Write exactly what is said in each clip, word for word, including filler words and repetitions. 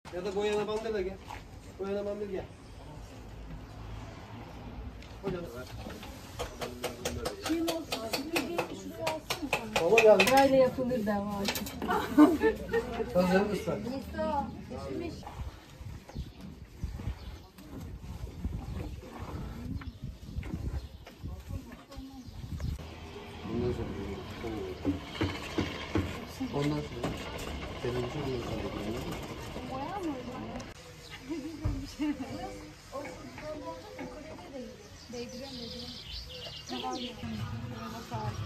Ya da boyana bandırla gel. Boyana bandır gel. Hocam. Baba geldi. Böyle yapılır da var. Hazır mısın? Ondan sonra ondan sonra televizyon izledik. Boya mı? Değdiriyorum, değdiriyorum. Tamam, yakın. Sağ ol.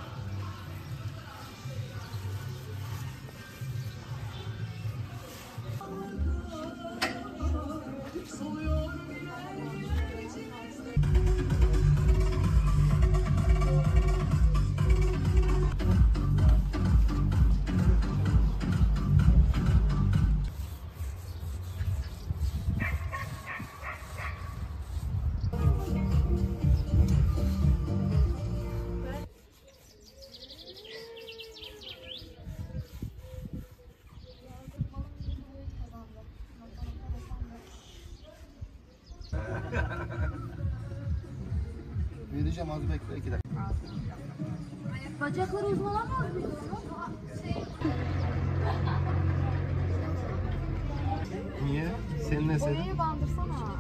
Vereceğim, az bekle, iki dakika. Bacakları uzmanamaz mıyız? Niye? Senin eserin. Boyayı bandırsana.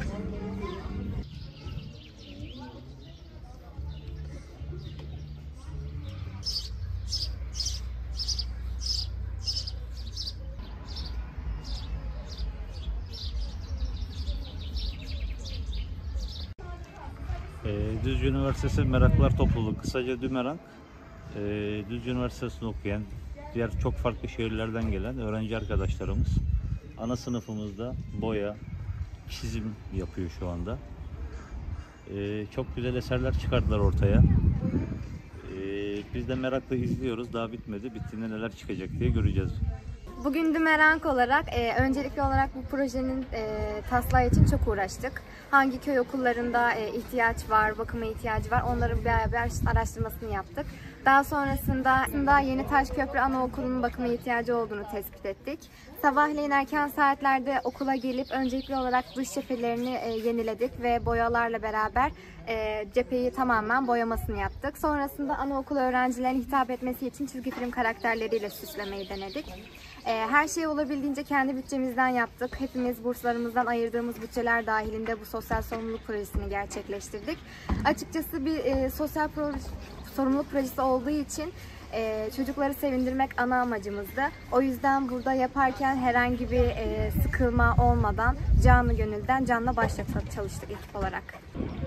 Ee, Düzce Üniversitesi Meraklılar Topluluğu, kısaca Dümerak, ee, Düzce Üniversitesi'nde okuyan, diğer çok farklı şehirlerden gelen öğrenci arkadaşlarımız ana sınıfımızda boya, çizim yapıyor şu anda. Ee, çok güzel eserler çıkardılar ortaya. Ee, biz de merakla izliyoruz, daha bitmedi, bittiğinde neler çıkacak diye göreceğiz. Bugün Dümerank olarak e, öncelikli olarak bu projenin e, taslağı için çok uğraştık. Hangi köy okullarında e, ihtiyaç var, bakıma ihtiyacı var, onların beraber araştırmasını yaptık. Daha sonrasında aslında Yeni Taşköprü Anaokulu'nun bakıma ihtiyacı olduğunu tespit ettik. Sabahleyin erken saatlerde okula gelip öncelikli olarak dış cephelerini e, yeniledik ve boyalarla beraber e, cepheyi tamamen boyamasını yaptık. Sonrasında anaokulu öğrencilerine hitap etmesi için çizgi film karakterleriyle süslemeyi denedik. Her şeyi olabildiğince kendi bütçemizden yaptık. Hepimiz burslarımızdan ayırdığımız bütçeler dahilinde bu sosyal sorumluluk projesini gerçekleştirdik. Açıkçası bir e, sosyal proje, sorumluluk projesi olduğu için e, çocukları sevindirmek ana amacımızdı. O yüzden burada yaparken herhangi bir e, sıkılma olmadan canı gönülden canla başla çalıştık ekip olarak.